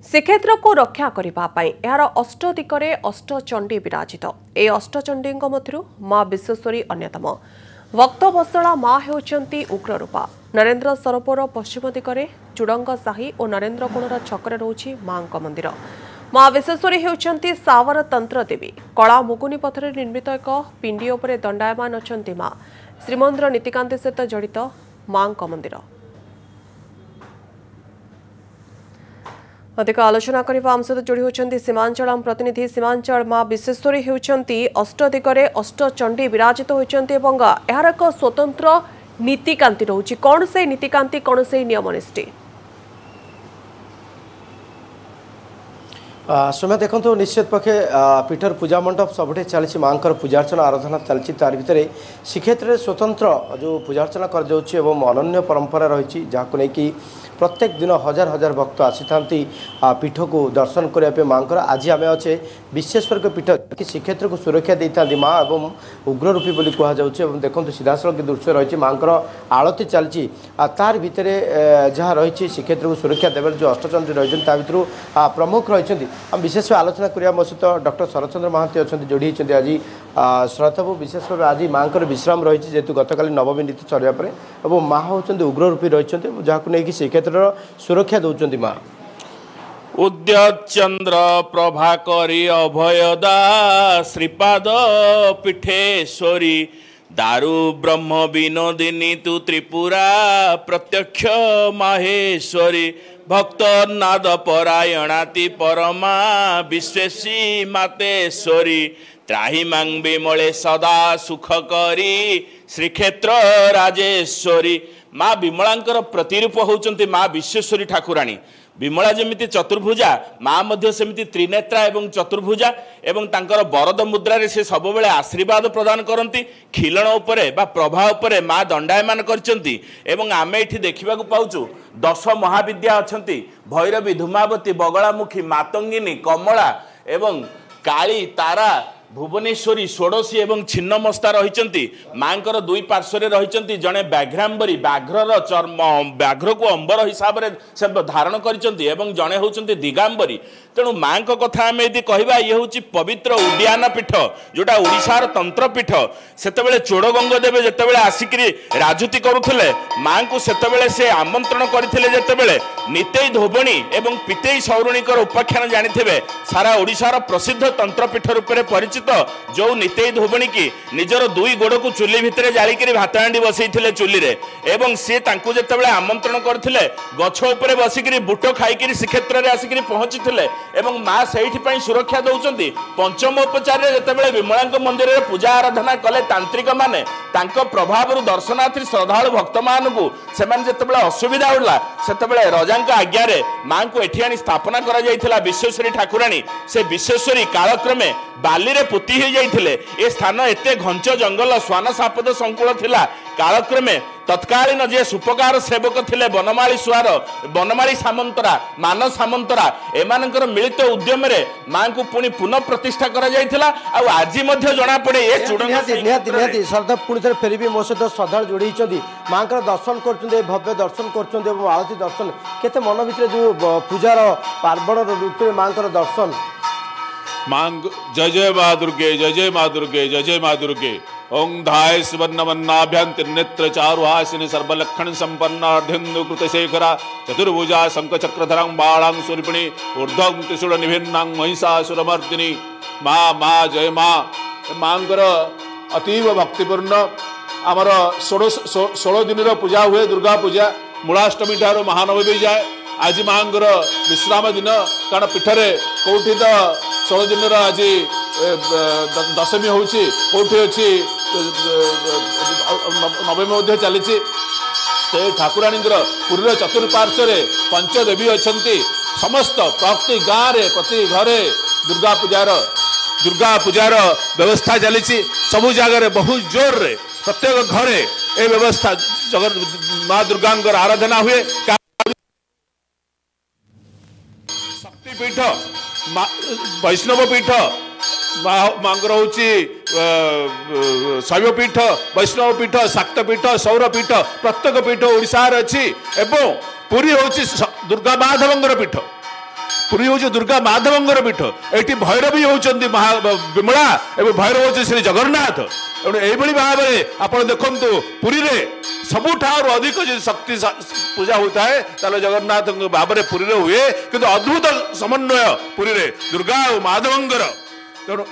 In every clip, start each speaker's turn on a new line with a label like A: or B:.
A: श्रीक्षेत्र को रक्षा करने यार अष्ट दिगरे अष्टचंडी विराजित ए अष्टचंडी मध्य माँ विश्वेश्वरी अन्यतम भक्त बसला माँ होती उग्ररूपा नरेन्द्र सरोवर पश्चिम दिगरे चुड़ंग साही और नरेन्द्र कोणर छकरे रोची माँ मंदिर माँ विश्वेश्वरी होती सावर तंत्र देवी कला मुगुनी पथर निर्मित एक पिंडी उपरे दंडायमान अच्छा माँ श्रीमंदिर नीतिकांति सहित जड़ित माँ मंदिर अधिक आलोचना करने आम सहित जोड़ी होती सीमांचल प्रतिनिधि सीमांचल माँ विश्वेश्वरी होती अष्ट दिगरे अष्टचंडी विराजित होती यार एक स्वतंत्र नीतिकांति रोचे कौन से नीतिकांति कौन से नियम निष्ठी
B: समय देखो निश्चित पक्षे पीठर पूजा मंडप सबुठे चली माँ पूजार्चना आराधना चलती तार भितर श्रीक्षेत्र में स्वतंत्र जो पूजार्चना कर अनन्य परंपरा रही जहाँ नहीं प्रत्येक दिन हजार हजार भक्त आसी था पीठ को दर्शन करने माँ आज आम अच्छे विश्वेश्वर के पीठ कि श्रीक्षेत्र को सुरक्षा दे था माँ और उग्ररूपी बोली कहुच्छे देखो सीधासल दृश्य रही माँ आलती चलती तार भितर जहाँ रही श्रीक्षेत्र को सुरक्षा देवर जो अष्टचंडी रही भर प्रमुख रही विशेष आलोचना करने मो सहित डॉक्टर शरतचंद्र महांती अच्छा जोड़ी आज श्रद्धबू विशेष आज माँ विश्राम रही जेहेतु गतकाली नवमी नीति सरिया और माँ होती उग्ररूपी रही जहाँ नहीं श्रीक्षेत्र सुरक्षा दौरान माँ
C: उद्यत चंद्र प्रभाकरी अभयदा श्रीपाद पीठेश्वरी दारु ब्रह्म विनोदिनी तु त्रिपुरा प्रत्यक्ष माहेश्वरी भक्त नाद परायणाति परमा विश्वेशी मातेश्वरी त्राही मांग विमले सदा सुख करी श्रीक्षेत्र राजेश्वरी माँ विमलांकर प्रतिरूप होउचंती माँ विश्वेश्वरी ठाकुराणी विमला जमिति चतुर्भुजा माँ मध्य सेमिति त्रिनेत्रा एवं चतुर्भुजा एवं तांकर बरद मुद्रा से सब बेले आशीर्वाद प्रदान करती खिलण उपरे बा प्रभा उपरे माँ दंडायमान करचंती एवं आमे एठी देखिबा को पाउचु 10 महाविद्या अछंती भैरवी धूमावती बगलामुखी मातंगिनी कमला एवं काली तारा भुवनेश्वरी षोड़शी एवं छिन्नमस्ता रही माँ दुई पार्श्वर रही जड़े व्याघ्रांबरी व्याघ्रर चर्म व्याघ्र को अंबर हिसाब से धारण कर जड़े होती दिगांबरी तेणु माँ कथा आम यदि कहवा ये हूँ पवित्र उड्डयन पीठ जोटा ओडिशार तंत्र पीठ सेतबेले चोड़गंग देवे जितेबाला आसिक राजुति करुले माँ को सेतबेले से आमंत्रण करते जितेबाला नितेई धोबणी एवं पितेई सौरुणीकर उपाख्यान जानी सारा ओडिशार प्रसिद्ध तंत्र पीठ रूप में परिचित जो नितेई धोबणी की निजर दुई गोड़ को चुली भितर जालिक भात हांडी बसई चुली रे एवं सी जितेबाला आमंत्रण करते गछ उपर बसिक बुट खाई श्रीक्षेत्र में आसिक पहुंची एवं माँ से सुरक्षा दौरान पंचम उपचार जितेबाला विमला मंदिर में पूजा आराधना कले तांत्रिक माने प्रभाव दर्शनार्थी श्रद्धालु भक्त मानू से असुविधा होला से रजा आज्ञा माँ को एठी आनी स्थापना करा विश्वेश्वरी ठाकुराणी से विश्वेश्वरी कालक्रमे बाली रे पुती हो जाइथिले ए स्थान एते घंच जंगल स्वान सापद संकुल थिला कालक्रमे तत्कालीन जे सुपकार सेवक थिले बनमाली सुआर बनमाली सामंतरा मान सामंतरा एमानकर मिलित उद्यम रे मां को पुनी पुनः प्रतिष्ठा करा जाइथिला आ आजि मध्ये जणा पड़े ए चुडंग
B: निहाती श्रद्धा पुनी थरे फेरिबी मो सहित श्रद्धा जोड़ी मां दर्शन कर भव्य दर्शन कर आलती दर्शन केते मन भितर जो पूजार पार्वण ऋतु मां दर्शन
C: मांग जय जय माँ दुर्गे जय जय माँ दुर्गे जय जय माँ दुर्गे ओं धाय सुवर्णवन्नाभ्यां त्रिनेत्र चारुहासिनी सर्वलक्षण संपन्न अर्धेन्दु कृतशेखरा चतुर्भुजा शंख चक्रधरां बाणां स्वरूपिणी ऊर्ध्वं त्रिशूल निभिन्नां महिषासुरमर्दिनी माँ माँ जय माँ माँकर अतीव भक्तिपूर्ण आमर 16 दिन पूजा हुए दुर्गा पूजा मूलाष्टमी ठार महानवमी जाए आज माँ विश्राम दिन कारण पीठरे कौटी तो 16 दिन आज दशमी होची कौटी अच्छी नवमी चली ठाकुराणी पुरी चतुर्पार्श्व पंचदेवी अच्छा समस्त प्रति गाँव में प्रति घरे दुर्गा पूजार व्यवस्था चली सबु जगार बहुत जोर रे प्रत्येक घरे ए व्यवस्था माँ दुर्गा आराधना हुए शक्तिपीठ वैष्णव पीठ मांगर हूँ शैवपीठ वैष्णव पीठ शाक्तपीठ सौरपीठ प्रत्येक पीठ ओडिशार अच्छी एवं पुरी हूँ दुर्गा माधवंगर पीठ
D: पुरी हूँ दुर्गा माधवंगर पीठ ये भैरवी होती विमला एवं भैरव होती श्री जगन्नाथ एभली भाव में आप देखु पुरी में सबुठार अधिक शक्ति पूजा होता है जगन्नाथ भाव में पुरी हुए कि अद्भुत समन्वय पुरी में दुर्गा और माधवंगर तेणु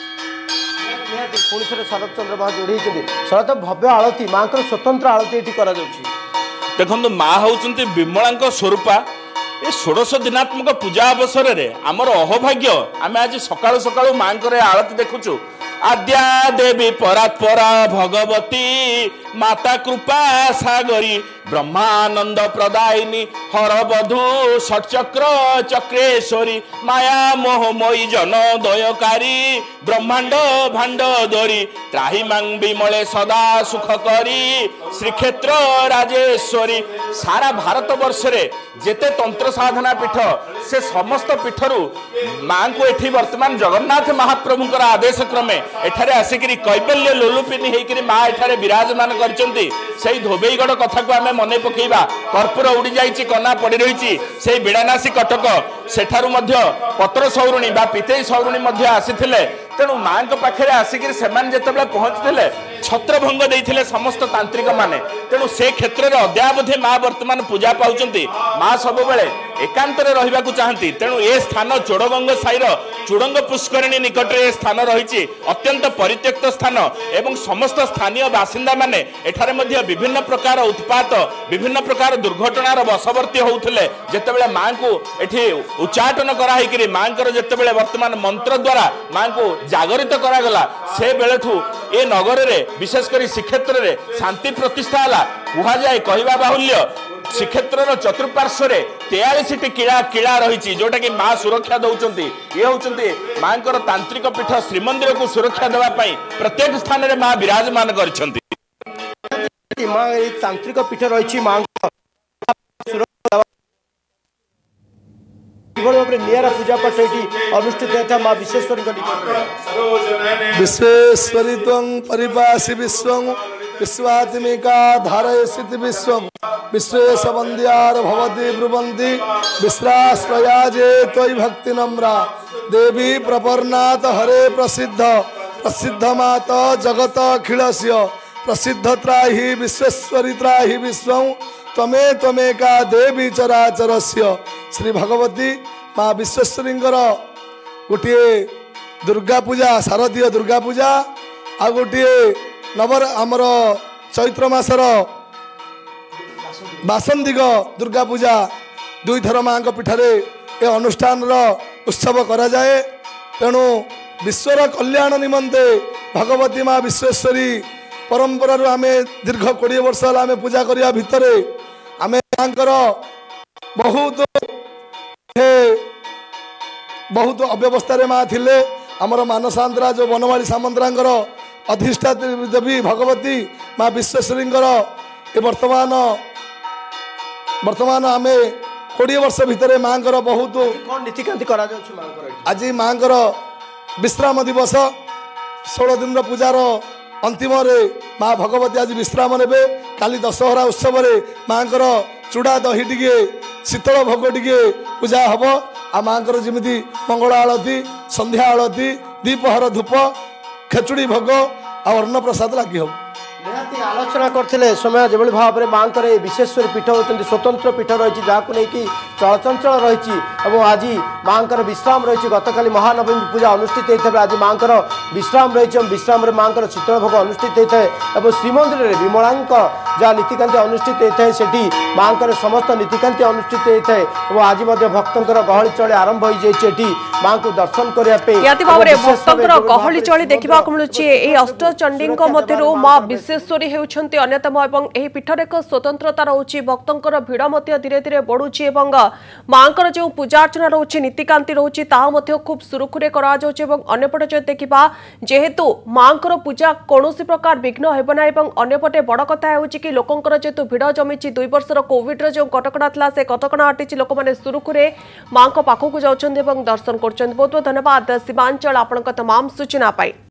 B: पुणी थे शरद चंद्र महा जोड़ी शरद भव्य आलती माँ स्वतंत्र आलती ये
C: देखो माँ हूँ विमला स्वरूपा ये षोड़श दिनात्मक पूजा अवसर में आमर अहोभाग्य आम आज सकाळु सकाळु माँ आलती देखुचु आद्या देवी परात्परा भगवती माता कृपा सागरी ब्रह्मानंद प्रदायिनी हरबधू षटचक्र चक्रेश्वरी माया मोहमयी जन दयकारी ब्रह्मांड भांड दरी त्राही मांग विमले सदा सुख करी श्रीक्षेत्र राजेश्वरी सारा भारत वर्ष रे जेते तंत्र साधना पीठ से समस्त पीठरू माँ को एठी वर्तमान जगन्नाथ महाप्रभुंकर आदेश क्रमे एठारे आसिकरी कैबल्य लोलुपिनी हेकरी माँ एठारे विराजमान करचंती सेही धोबेईगढ़ कथा को आमे मने पकेइबा कर्पूर उड़ी जाइछि कना पड़ी रहिछि सेही बिड़ानासी कटक सेठारु मध्य पत्र सौरुणी बा पितेई सौरुणी मध्य आसीथिले तेणु माँ पाखे आसिक जिते पहुंचते छत्रभंग देते समस्त तांत्रिक माने तेणु से क्षेत्र में अद्यावधि माँ वर्तमान पूजा पाँच माँ सब एकांत रहा चाहती तेणु ए स्थान चोड़गंग साईर चूड़ंग पुष्करिणी निकट में स्थान रही अत्यंत परित्यक्त स्थान एवं समस्त स्थानीय बासिंदा माने एठारे मध्य विभिन्न प्रकार उत्पात विभिन्न प्रकार दुर्घटनार वशवर्ती होते जिते माँ को एठी उच्चाटन कराई माँ जिते वर्तमान मंत्र द्वारा माँ को जागरित करागला से बेलठू ए नगर रे विशेषकर श्रीक्षेत्र रे शांति प्रतिष्ठा है कह जाए कहवा बाहुल्य श्रीक्षेत्र चतुर्पार्श्व 43 किला किला रही जोटा कि माँ सुरक्षा दौरान ये होती माँ तांत्रिक पीठ श्रीमंदिर को सुरक्षा देवाई प्रत्येक स्थान में माँ विराजमान कर
B: तांत्रिक पीठ रही माँ निरा पूजा पाठ अनुष्ठित होता माँ विश्वेश्वरी
E: विश्वेश्वरी परिपासी विश्व विश्वात्मिका धारयसिति विश्व विश्वेश वंद्यार भवती ब्रुवंती विश्राश्रयाजे त्वयि भक्ति नम्रा देवी प्रपर्णात हरे प्रसिद्ध प्रसिद्ध मात जगत अखिलस्य प्रसिद्ध त्राहि विश्वेश्वरी त्राहि विश्व तमे तमेका देवी चराचरस्य श्री भगवती माँ विश्वेश्वरी गोटे दुर्गा पूजा शारदीय दुर्गा पूजा आ गोटे नवर आमर चैत्र मासर बासंदिक दुर्गा पूजा दुई थर माँ पीठरे ए अनुष्ठान उत्सव करा जाए तेणु विश्वर कल्याण निमंते भगवती माँ विश्वेश्वरी परंपरा आम दीर्घ 20 वर्ष आम पूजा करने भितर आम बहुत अव्यवस्था माँ थिले आमर मानसांतरा जो बनवाड़ी सामंतरा अधिष्ठात्री देवी भगवती माँ विश्वेश्वरी वर्तमान आम 20 वर्ष भितर माँ बहुत
B: नीतिकांति
E: आज माँ विश्राम दिवस 16 दिन पूजार अंतिम माँ भगवती आज विश्राम ने काली दशहरा उत्सव माँ चूड़ा दही टे शीतल भोग टे पूजा हम आ माँ जमी मंगल आलती संध्या आलती दीपहर धूप खेचुड़ी भोग अन्न प्रसाद लगी हम
B: निहाती आलोचना करते समय जो भाव में माँ विश्वेश्वरी पीठ होती स्वतंत्र पीठ रही जहाँ नहीं चलचंचल रही आज माँ विश्राम रही गतकाली महानवमी पूजा अनुष्ठित होता है आज माँ विश्राम रही विश्राम माँ शीतल भोग अनुष्ठित होता है और श्रीमंदिर में विमला जहाँ नीतिकांति अनुष्ठित होता है से माँ समस्त नीतिकांति अनुष्ठित होता है और आज भक्तर गहली चली आरंभ हो जाए माँ को दर्शन करने
A: भक्तर गहली चली देखा मिलूँ अष्टचंडी मध्य माँ विश्वेश्वरी होती अन्यतम और यह पीठर एक स्वतंत्रता रोचे भक्तर भिड़ धीरे धीरे बढ़ुची माँ जो पूजार्चना रोचे नीतिकांति रोचे खूब सुरुखुरे करपटे जो देखा जेहेतु माँ पूजा कौन प्रकार विघ्न होना अंपटे बड़ कथा है कि लोकंर जेहेतु भिड़ जमी 2 वर्षर कोविड जो कटकणा था से कटकणा हटी लोक मैंने सुरुखुरे माँ पाखक जाऊँ दर्शन कर बहुत बहुत धन्यवाद सीमांचल आपण तमाम सूचना पाई।